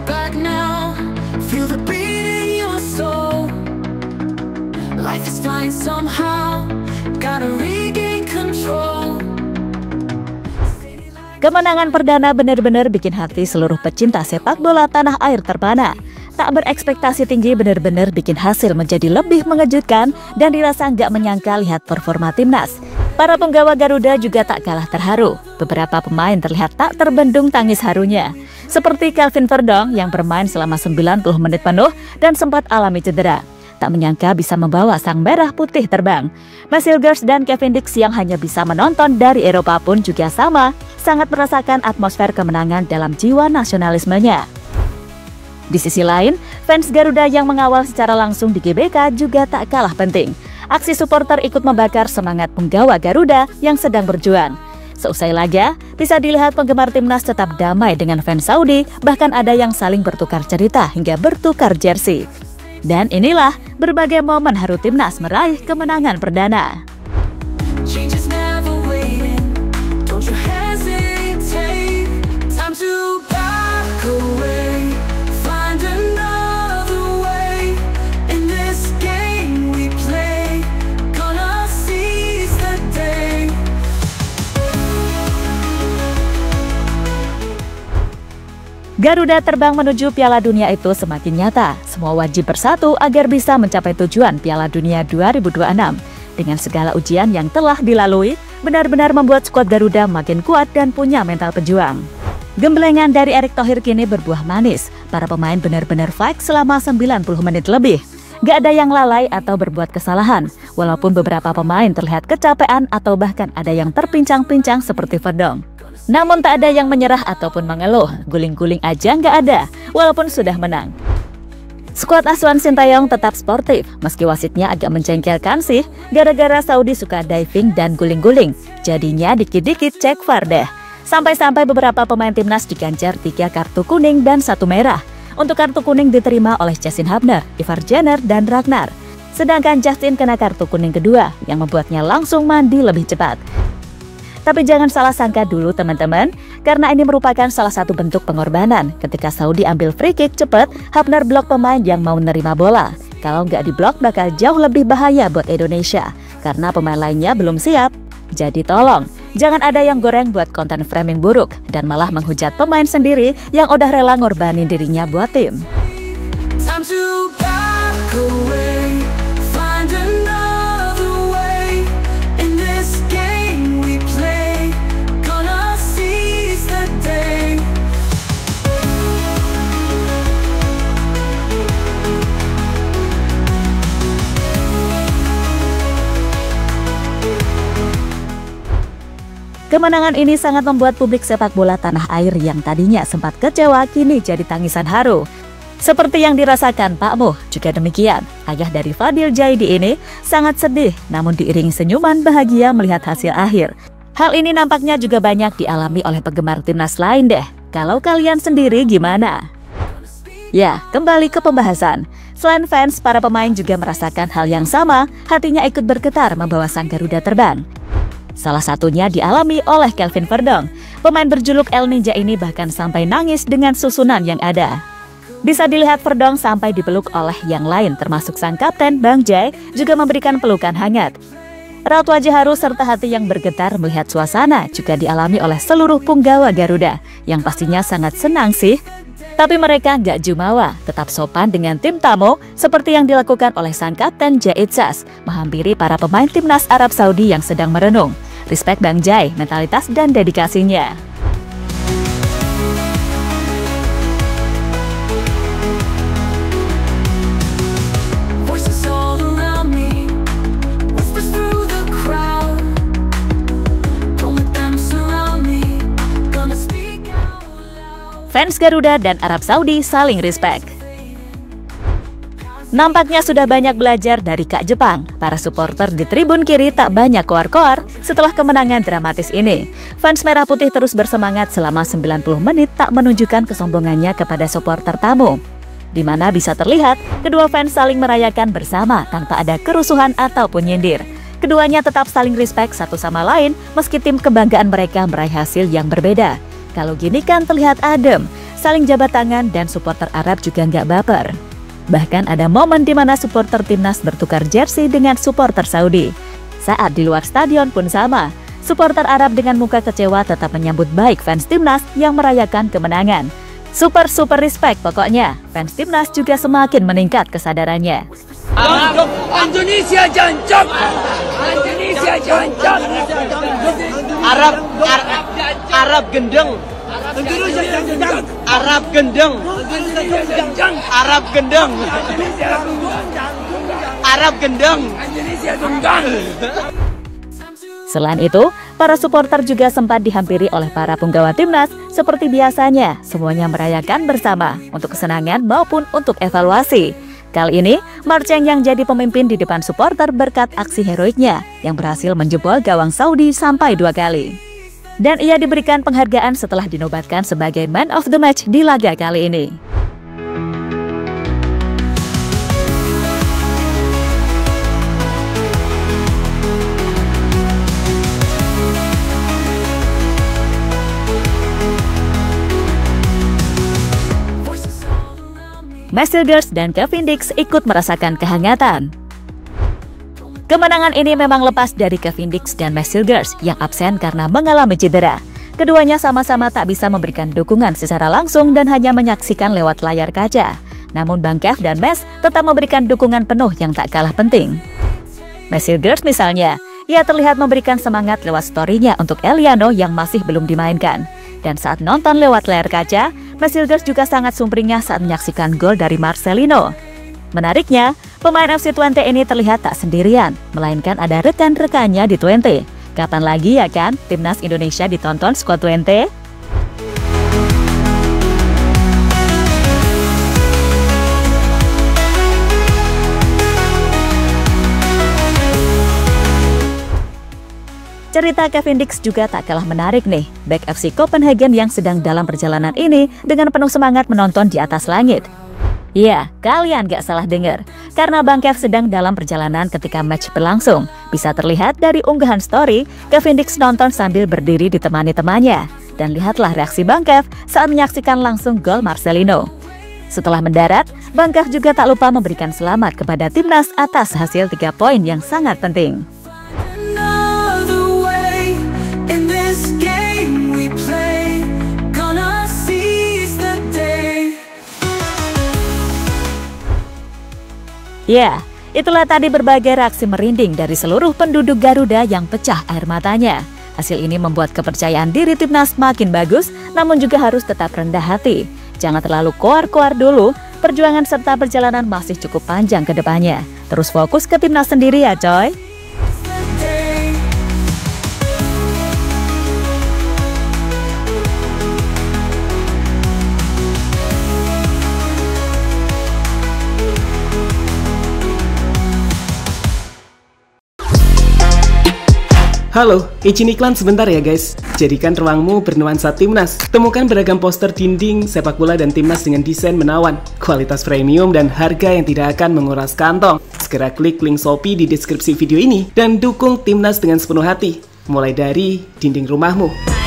back now. Feel the beat in your soul. Life is fine somehow. Gotta regain control. Kemenangan perdana benar-benar bikin hati seluruh pecinta sepak bola tanah air terpana. Tak berekspektasi tinggi benar-benar bikin hasil menjadi lebih mengejutkan dan dirasa nggak menyangka lihat performa timnas. Para penggawa Garuda juga tak kalah terharu. Beberapa pemain terlihat tak terbendung tangis harunya. Seperti Kelvin Verdong yang bermain selama 90 menit penuh dan sempat alami cedera. Tak menyangka bisa membawa sang merah putih terbang. Masilgers dan Kevin Dix yang hanya bisa menonton dari Eropa pun juga sama, sangat merasakan atmosfer kemenangan dalam jiwa nasionalismenya. Di sisi lain, fans Garuda yang mengawal secara langsung di GBK juga tak kalah penting. Aksi supporter ikut membakar semangat penggawa Garuda yang sedang berjuang. Seusai laga, bisa dilihat penggemar timnas tetap damai dengan fans Saudi, bahkan ada yang saling bertukar cerita hingga bertukar jersey. Dan inilah berbagai momen haru timnas meraih kemenangan perdana. Garuda terbang menuju Piala Dunia itu semakin nyata. Semua wajib bersatu agar bisa mencapai tujuan Piala Dunia 2026. Dengan segala ujian yang telah dilalui, benar-benar membuat skuad Garuda makin kuat dan punya mental pejuang. Gemblengan dari Erick Thohir kini berbuah manis. Para pemain benar-benar fight selama 90 menit lebih. Gak ada yang lalai atau berbuat kesalahan. Walaupun beberapa pemain terlihat kecapean atau bahkan ada yang terpincang-pincang seperti Verdong. Namun tak ada yang menyerah ataupun mengeluh, guling-guling aja nggak ada, walaupun sudah menang. Skuad asuhan Sintayong tetap sportif, meski wasitnya agak mencengkelkan sih, gara-gara Saudi suka diving dan guling-guling, jadinya dikit-dikit cek VAR deh. Sampai-sampai beberapa pemain timnas diganjar 3 kartu kuning dan 1 merah. Untuk kartu kuning diterima oleh Justin Hubner, Ivar Jenner, dan Ragnar. Sedangkan Justin kena kartu kuning kedua, yang membuatnya langsung mandi lebih cepat. Tapi jangan salah sangka dulu teman-teman, karena ini merupakan salah satu bentuk pengorbanan. Ketika Saudi ambil free kick cepat, Hubner blok pemain yang mau menerima bola. Kalau nggak diblok bakal jauh lebih bahaya buat Indonesia, karena pemain lainnya belum siap. Jadi tolong, jangan ada yang goreng buat konten framing buruk, dan malah menghujat pemain sendiri yang udah rela ngorbanin dirinya buat tim. Kemenangan ini sangat membuat publik sepak bola tanah air yang tadinya sempat kecewa kini jadi tangisan haru. Seperti yang dirasakan Pak Muh, juga demikian. Ayah dari Fadil Jaidi ini sangat sedih namun diiringi senyuman bahagia melihat hasil akhir. Hal ini nampaknya juga banyak dialami oleh penggemar timnas lain deh. Kalau kalian sendiri gimana? Ya, kembali ke pembahasan. Selain fans, para pemain juga merasakan hal yang sama, hatinya ikut bergetar membawa sang Garuda terbang. Salah satunya dialami oleh Kelvin Verdong. Pemain berjuluk El Ninja ini bahkan sampai nangis dengan susunan yang ada. Bisa dilihat Verdong sampai dipeluk oleh yang lain termasuk sang kapten Bang Jai juga memberikan pelukan hangat. Raut wajah haru serta hati yang bergetar melihat suasana juga dialami oleh seluruh punggawa Garuda yang pastinya sangat senang sih. Tapi mereka nggak jumawa, tetap sopan dengan tim tamu seperti yang dilakukan oleh sang kapten Jaid Sas menghampiri para pemain timnas Arab Saudi yang sedang merenung. Respect Bang Jai, mentalitas dan dedikasinya. Fans Garuda dan Arab Saudi saling respect. Nampaknya sudah banyak belajar dari Kak Jepang. Para supporter di tribun kiri tak banyak koar-koar setelah kemenangan dramatis ini. Fans Merah Putih terus bersemangat selama 90 menit tak menunjukkan kesombongannya kepada supporter tamu. Di mana bisa terlihat kedua fans saling merayakan bersama tanpa ada kerusuhan ataupun nyindir. Keduanya tetap saling respect satu sama lain meski tim kebanggaan mereka meraih hasil yang berbeda. Kalau gini kan terlihat adem. saling jabat tangan dan supporter Arab juga nggak baper. Bahkan ada momen di mana supporter timnas bertukar jersey dengan supporter Saudi. Saat di luar stadion pun sama, supporter Arab dengan muka kecewa tetap menyambut baik fans timnas yang merayakan kemenangan. Super respect pokoknya, fans timnas juga semakin meningkat kesadarannya. Indonesia jancok, Indonesia jancok. Arab gendeng, Arab gendeng, Arab gendeng, Arab gendeng. Selain itu, para supporter juga sempat dihampiri oleh para punggawa timnas. Seperti biasanya, semuanya merayakan bersama untuk kesenangan maupun untuk evaluasi. Kali ini, Marceng yang jadi pemimpin di depan supporter berkat aksi heroiknya yang berhasil menjebol gawang Saudi sampai 2 kali. Dan ia diberikan penghargaan setelah dinobatkan sebagai Man of the Match di laga kali ini. Messilgers dan Kevin Dix ikut merasakan kehangatan. Kemenangan ini memang lepas dari Kevin Dix dan Messilgers yang absen karena mengalami cedera. Keduanya sama-sama tak bisa memberikan dukungan secara langsung dan hanya menyaksikan lewat layar kaca. Namun Bang Kev dan Mes tetap memberikan dukungan penuh yang tak kalah penting. Messilgers misalnya, ia terlihat memberikan semangat lewat story-nya untuk Eliano yang masih belum dimainkan. Dan saat nonton lewat layar kaca, Messilgers juga sangat sumringah saat menyaksikan gol dari Marcelino. Menariknya, pemain FC Twente ini terlihat tak sendirian, melainkan ada rekan-rekannya di Twente. Kapan lagi ya kan timnas Indonesia ditonton skuad Twente? Cerita Kevin Dix juga tak kalah menarik nih. Back FC Copenhagen yang sedang dalam perjalanan ini dengan penuh semangat menonton di atas langit. Iya, kalian gak salah dengar. Karena Bang Kev sedang dalam perjalanan ketika match berlangsung. Bisa terlihat dari unggahan story, Kevin Dix nonton sambil berdiri ditemani temannya. Dan lihatlah reaksi Bang Kev saat menyaksikan langsung gol Marcelino. Setelah mendarat, Bang Kev juga tak lupa memberikan selamat kepada timnas atas hasil 3 poin yang sangat penting. Ya, itulah tadi berbagai reaksi merinding dari seluruh penduduk Garuda yang pecah air matanya. Hasil ini membuat kepercayaan diri timnas makin bagus, namun juga harus tetap rendah hati. Jangan terlalu koar-koar dulu, perjuangan serta perjalanan masih cukup panjang ke depannya. Terus fokus ke timnas sendiri ya coy. Halo, izin iklan sebentar ya guys. Jadikan ruangmu bernuansa timnas. Temukan beragam poster dinding, sepak bola dan timnas dengan desain menawan, kualitas premium dan harga yang tidak akan menguras kantong. Segera klik link Shopee di deskripsi video ini dan dukung timnas dengan sepenuh hati. Mulai dari dinding rumahmu.